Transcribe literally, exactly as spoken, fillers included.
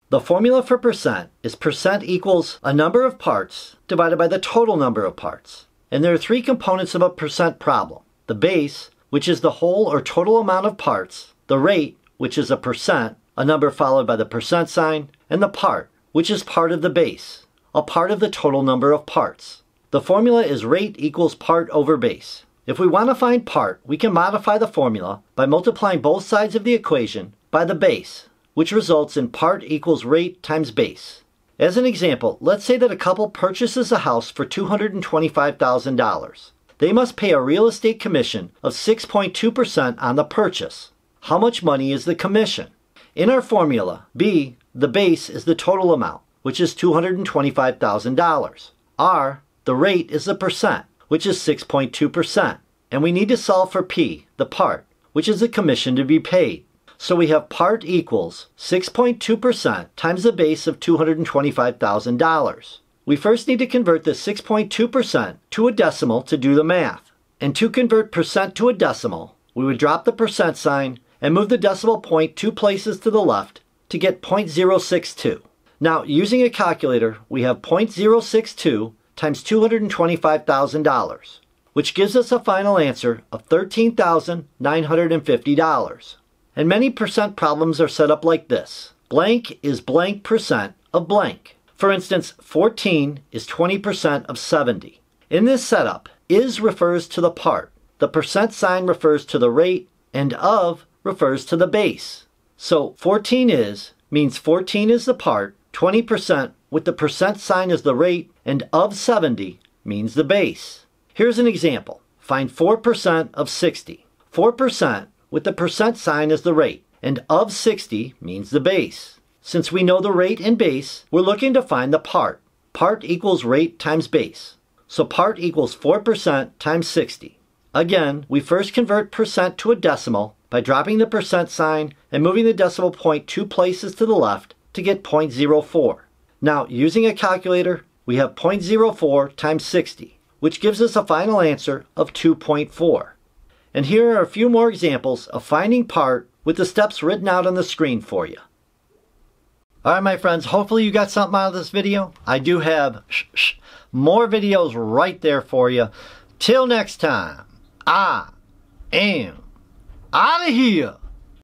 The formula for percent is percent equals a number of parts divided by the total number of parts. And there are three components of a percent problem. The base, which is the whole or total amount of parts, the rate, which is a percent, a number followed by the percent sign, and the part, which is part of the base, a part of the total number of parts. The formula is rate equals part over base. If we want to find part, we can modify the formula by multiplying both sides of the equation by the base, which results in part equals rate times base. As an example, let's say that a couple purchases a house for two hundred twenty-five thousand dollars. They must pay a real estate commission of six point two percent on the purchase. How much money is the commission? In our formula, B, the base, is the total amount, which is two hundred twenty-five thousand dollars. R, the rate, is the percent, which is six point two percent. And we need to solve for P, the part, which is the commission to be paid. So we have part equals six point two percent times the base of two hundred twenty-five thousand dollars. We first need to convert the six point two percent to a decimal to do the math. And to convert percent to a decimal, we would drop the percent sign and move the decimal point two places to the left to get zero point zero six two. Now, using a calculator, we have zero point zero six two times two hundred twenty-five thousand dollars, which gives us a final answer of thirteen thousand nine hundred fifty dollars. And many percent problems are set up like this. Blank is blank percent of blank. For instance, fourteen is twenty percent of seventy. In this setup, is refers to the part, the percent sign refers to the rate, and of refers to the base. So fourteen is means fourteen is the part, twenty percent with the percent sign as the rate, and of seventy means the base. Here's an example. Find four percent of sixty. four percent with the percent sign as the rate, and of sixty means the base. Since we know the rate and base, we're looking to find the part. Part equals rate times base. So part equals four percent times sixty. Again, we first convert percent to a decimal by dropping the percent sign and moving the decimal point two places to the left to get zero point zero four. Now, using a calculator, we have zero point zero four times sixty, which gives us a final answer of two point four. And here are a few more examples of finding part with the steps written out on the screen for you. Alright, my friends, hopefully you got something out of this video. I do have sh sh, more videos right there for you. Till next time, I am out of here.